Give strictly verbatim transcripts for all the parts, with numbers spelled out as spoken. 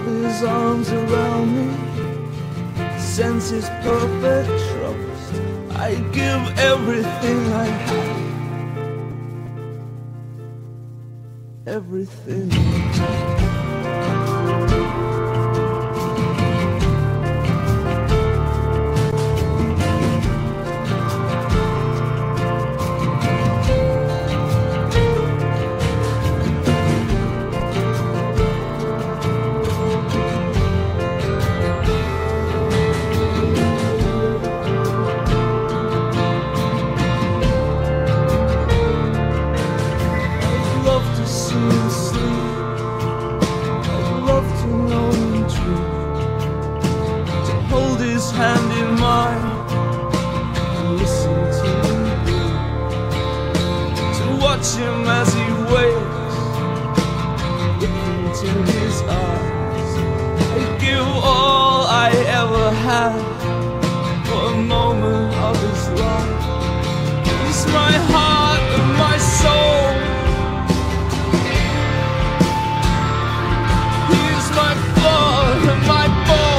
his arms around me, sense his perfect trust. I give everything I have, everything. His hand in mine and listen to him breathe, to watch him as he waits, look into his eyes. I give all I ever had for a moment of his life. He's my heart and my soul. He's my blood and my bone.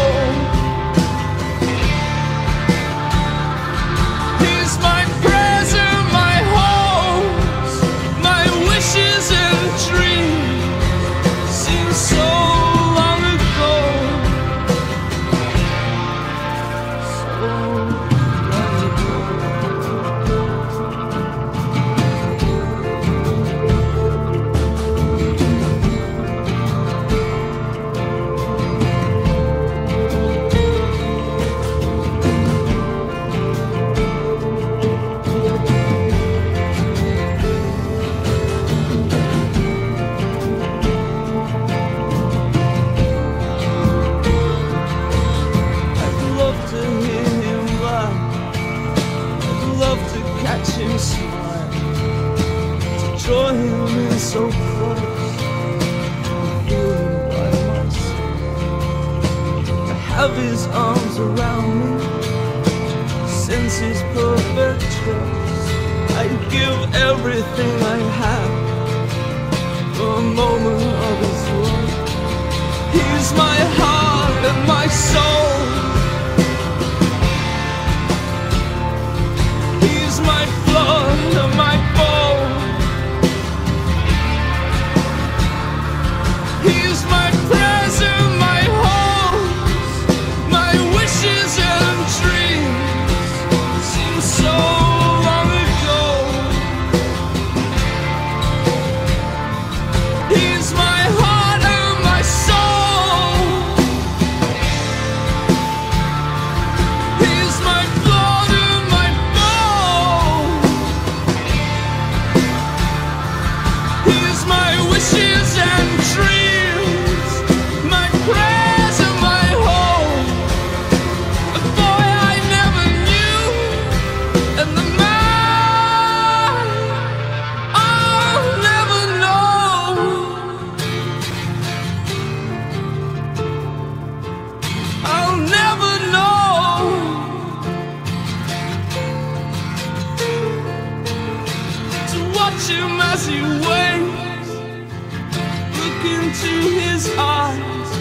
Catch him smile, to draw him in so close, and feel him by my side. To have his arms around me, sense his perfect trust. I give everything I have for a moment of his love. He's my heart and my soul. My blood and my bone. He's my present, my hopes, my wishes and dreams. Seems so long ago. He's my heart and my soul. He's my blood and my my wishes and dreams, my prayers and my hope, a boy I never knew, and the man I'll never know. I'll never know. To watch him as he waits, into his eyes,